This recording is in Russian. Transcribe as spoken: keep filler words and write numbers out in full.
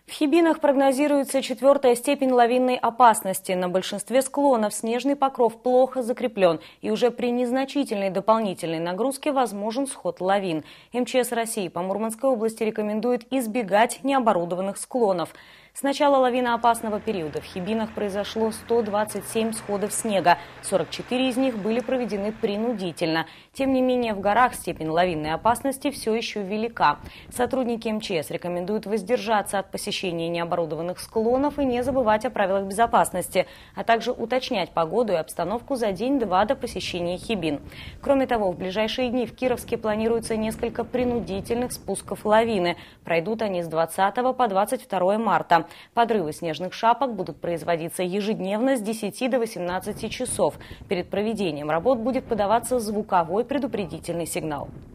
В Хибинах прогнозируется четвертая степень лавинной опасности. На большинстве склонов снежный покров плохо закреплен, и уже при незначительной дополнительной нагрузке возможен сход лавин. эм че эс России по Мурманской области рекомендует избегать необорудованных склонов. С начала лавиноопасного периода в Хибинах произошло сто двадцать семь сходов снега. сорок четыре из них были проведены принудительно. Тем не менее, в горах степень лавинной опасности все еще велика. Сотрудники эм че эс рекомендуют воздержаться от посещения необорудованных склонов и не забывать о правилах безопасности, а также уточнять погоду и обстановку за день-два до посещения Хибин. Кроме того, в ближайшие дни в Кировске планируется несколько принудительных спусков лавины. Пройдут они с двадцатого по двадцать второе марта. Подрывы снежных шапок будут производиться ежедневно с десяти до восемнадцати часов. Перед проведением работ будет подаваться звуковой предупредительный сигнал.